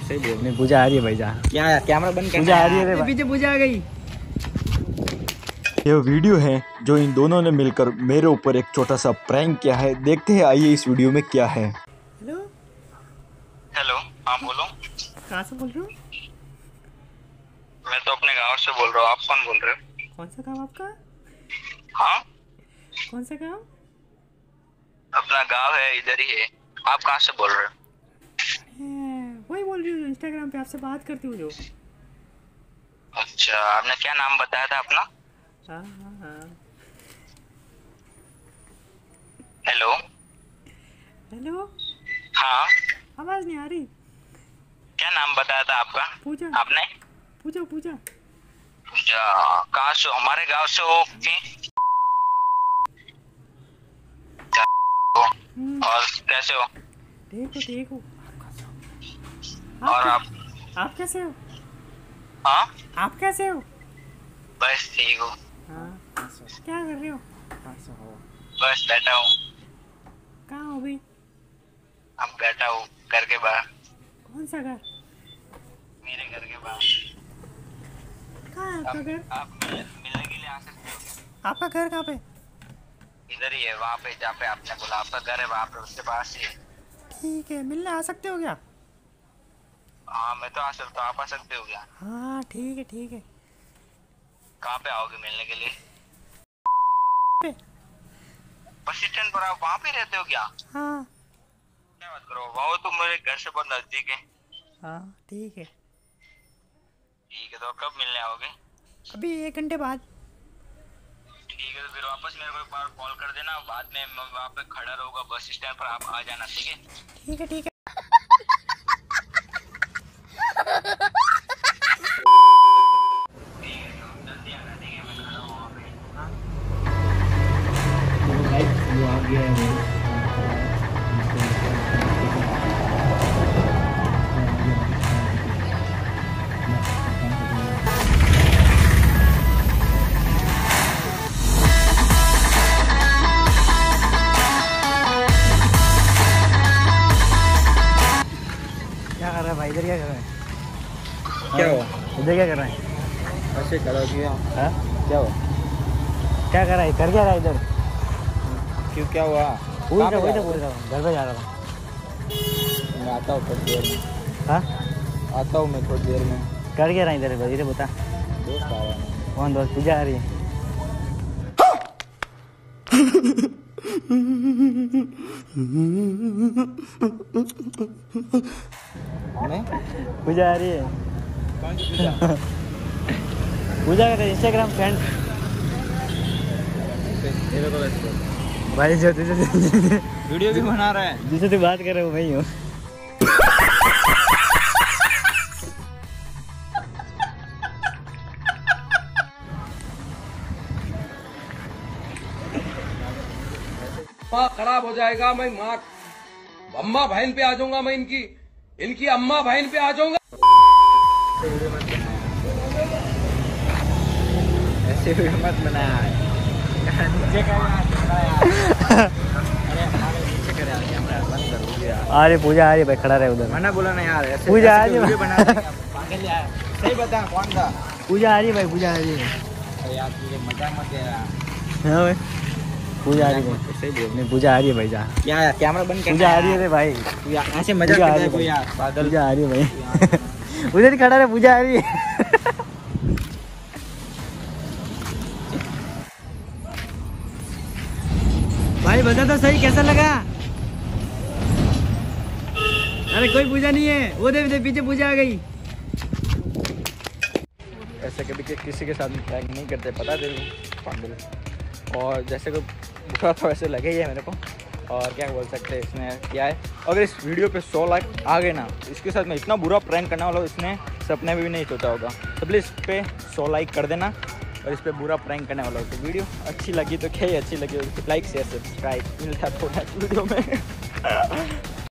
सही बोल। नहीं पूजा आ रही है भाई जा। क्या कैमरा बंद कर। पूजा आ रही है पीछे पूजा आ गई। ये वीडियो है जो इन दोनों ने मिलकर मेरे ऊपर एक छोटा सा प्रैंक किया है। देखते हैं आइए इस वीडियो में क्या है। हेलो हेलो, हाँ बोलो। कहाँ से बोल रहे हो? मैं तो अपने गांव से बोल रहा हूँ। आप कौन बोल रहे हो? कौन सा गाँव आपका? हाँ, कौन सा गाँव? अपना गांव है, इधर ही है। आप कहाँ से बोल रहे हो? वही बोल रही हूँ, इंस्टाग्राम पे आपसे बात करती हूँ जो। अच्छा, आपने क्या नाम बताया था अपना? हाँ हाँ हाँ। हेलो। हेलो, हाँ, आवाज़ नहीं आ रही। क्या नाम बताया था आपका? पूजा। आपने? पूजा पूजा। पूजा। कहाँ से? हमारे गांव से हो कि? और कैसे हो? देखो देखो। और आप कैसे हो? हाँ, आप कैसे हो? बस ठीक हो। हाँ, क्या कर रहे हो? बस बैठा हूँ। कहाँ हो भाई? अब बैठा हूँ घर के बाहर। कौन सा घर? मेरे घर के बाहर। कहाँ है आपका घर? आप मिलने के लिए आ सकते हो क्या? आपका घर कहाँ पे? इधर ही है, वहाँ पे जहाँ पे आपने बोला आपका घर है, वहाँ पे उसके पास ही है। ठीक है, मिलने आ सकते हो क्या? हाँ, मैं तो आ सकता हूँ। आप आ सकते हो क्या? हाँ ठीक है ठीक है। कहाँ पे आओगे मिलने के लिए? पे? बस स्टैंड पर। आप वहाँ पे रहते हो क्या? हाँ क्या बात करो, वहाँ तो मेरे घर से बहुत नजदीक है। हाँ ठीक है। ठीक है, तो कब मिलने आओगे? अभी 1 घंटे बाद। ठीक है, तो फिर वापस मेरे को एक बार कॉल कर देना। बाद में मैं वहाँ पे खड़ा रहूँगा बस स्टैंड पर, आप आ जाना। ठीक है? ठीक है ठीक है। क्या कर रहा है भाई? इधर क्या कर रहा है? क्या हुआ? इधर क्या कर रहा है? ऐसे करो क्या? हाँ? क्या हुआ? क्या कर रहा है? कर क्या रहा है इधर? क्यों, क्या हुआ? पूछ रहा, वही तो पूछ रहा हूँ। घर पे जा रहा था। मैं आता हूँ थोड़ी देर में। हाँ? आता हूँ मैं थोड़ी देर में। कर क्या रहा है इधर? इधर बता। दोस्त आ रहा है। कौन दोस्त? पूजा आ रही है। मैं? पूजा आ रही है। कौन सी पूजा? पूजा का इंस्टाग्राम फ्रेंड भाई जो वीडियो भी बना रहा है। जिससे तू बात कर रहे हो वही हूँ। खराब हो जाएगा। मैं माँ अम्मा बहन पे आ जाऊंगा। मैं इनकी अम्मा बहन पे आ जाऊंगा। ऐसे वीडियो मत बनाया। नीचे का अरे पूजा आ रही है भाई, खड़ा रहे उधर। मना बोला ना यार। ऐसे पूजा आ रही है वीडियो बना पागल यार। सही बता कौन था? पूजा आ रही है भाई, पूजा आ रही है। अरे यार तुझे मजा मत दे रहा। हाँ भाई, पूजा आ रही है। सही बोल। नहीं पूजा आ रही है भाई जा। क्या यार, कैमरा बंद कर। पूजा आ रही है रे भाई। ऐसे मजा पूजा आ करता रही है है कोई यार? पागल। पूजा आ रही है भाई। उधर ही खड़ा रहे, पूजा आ रही है। भाई बता तो सही, कैसा लगा? अरे कोई पूजा नहीं है, वो दे पीछे पूजा आ गई। ऐसे कभी किसी के साथ प्रैंक नहीं करते, पता दे पागल। और जैसे कोई बुरा था वैसे लगे ही है मेरे को। और क्या बोल सकते हैं, इसमें क्या है, अगर इस वीडियो पे 100 लाइक आ गए ना, इसके साथ मैं इतना बुरा प्रैंक करने वाला हूँ, इसने सपने में भी नहीं सोचा होगा। तो प्लीज़ इस पर 100 लाइक कर देना और इस पर बुरा प्रैंक करने वाला हूँ। तो वीडियो अच्छी लगी तो क्या ही अच्छी लगी, लाइक शेयर सब्सक्राइब। मिलता है थोड़ा वीडियो में।